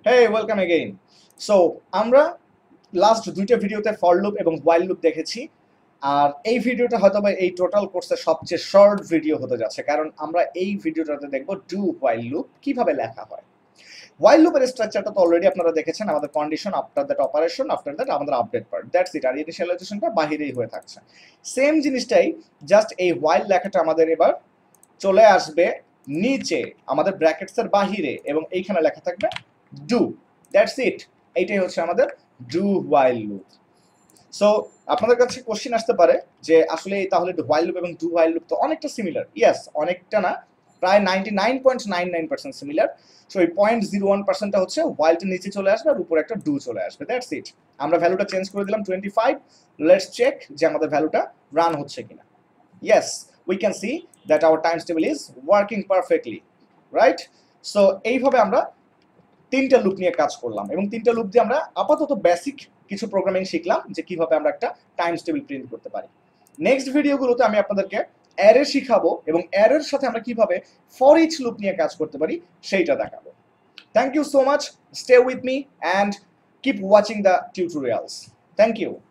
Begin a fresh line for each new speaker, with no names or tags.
Hey, welcome again. So আমরা last দুইটা ভিডিওতে ফর লুপ এবং হোয়াইল লুপ দেখেছি, আর এই ভিডিওটা হয়তো বা এই টোটাল কোর্সের সবচেয়ে শর্ট ভিডিও হতে যাচ্ছে, কারণ আমরা এই ভিডিওটাতে দেখব ডু হোয়াইল লুপ কিভাবে লেখা হয়। হোয়াইল লুপের স্ট্রাকচারটা তো অলরেডি আপনারা দেখেছেন, আমাদের condition, after that operation, after that আমাদের আপডেট পার্ট, দ্যাটস ইট। আর ইনিশিয়ালাইজেশনটা বাহিরেই হয়ে থাকছে। সেম জিনিসটাই, জাস্ট এই হোয়াইল লেখাটা আমাদের এবার চলে আসবে নিচে আমাদের ব্র্যাকেটসের বাহিরে, এবং এইখানে লেখা থাকবে ডু, দ্যাটস ইট। এইটাই হচ্ছে আমাদের ডু হোয়াইল লুপ। সো আপনাদের কাছে কোশ্চেন আসতে পারে যে আসলে তাহলে হোয়াইল লুপ এবং ডু হোয়াইল লুপ তো অনেকটা সিমিলার। ইয়েস, অনেকটা না, প্রায় 99.99% সিমিলার। সো এই 0.01%টা হচ্ছে হোয়াইলটা নিচে চলে আসবে আর উপরে একটা ডু চলে আসবে, দ্যাটস ইট। আমরা ভ্যালুটা চেঞ্জ করে দিলাম 25। লেটস চেক যে আমাদের ভ্যালুটা রান হচ্ছে কিনা। Yes, we can see that our times table is working perfectly, right? So এইভাবে আমরা তিনটা লুপ নিয়ে কাজ করলাম, এবং তিনটা লুপ দিয়ে আমরা আপাতত বেসিক কিছু প্রোগ্রামিং শিখলাম যে কিভাবে আমরা একটা টাইমস টেবিল প্রিন্ট করতে পারি। নেক্সট ভিডিওগুলোতে আমি আপনাদেরকে অ্যারে শিখাবো, এবং অ্যারের সাথে আমরা কিভাবে ফর ইচ লুপ নিয়ে কাজ করতে পারি সেইটা দেখাবো। Thank you so much, stay with me and keep watching the tutorials. Thank you.